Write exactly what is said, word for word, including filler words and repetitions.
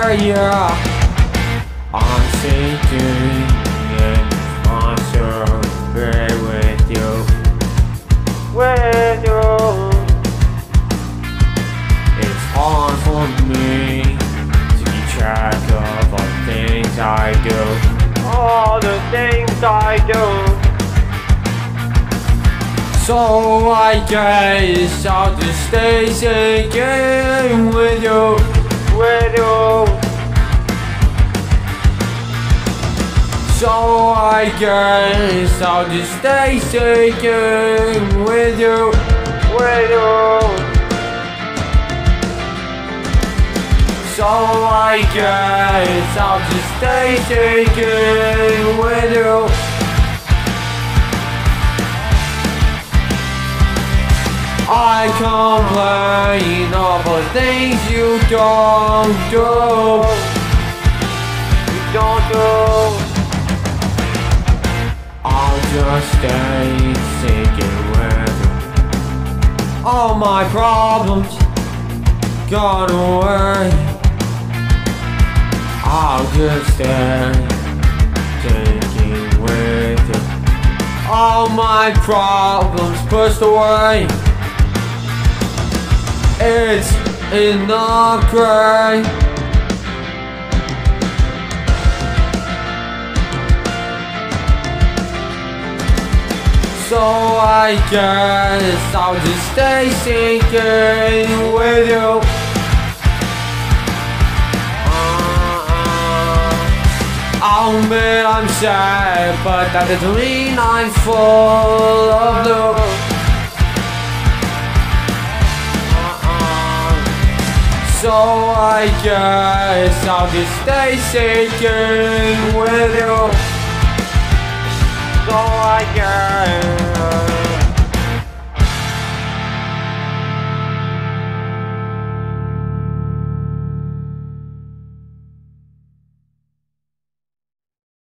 yeah. I'm sinking in monster bed with you, with you. It's hard for me to keep track of all the things I do, all the things I do. So I guess I'll just stay sinking with you, with you. So I guess I'll just stay sinking with you, with you. So I guess I'll just stay sinking with you. I complain of the things you don't do, you don't do. I'll just stay sinking with you. All my problems gone away. I'll just stay sinking with you. All my problems pushed away. It's in the gray. So I guess I'll just stay sinking with you. uh, I'll admit I'm sad, but that doesn't mean I'm full of blue. So I guess I'll just stay sinking with you. So I guess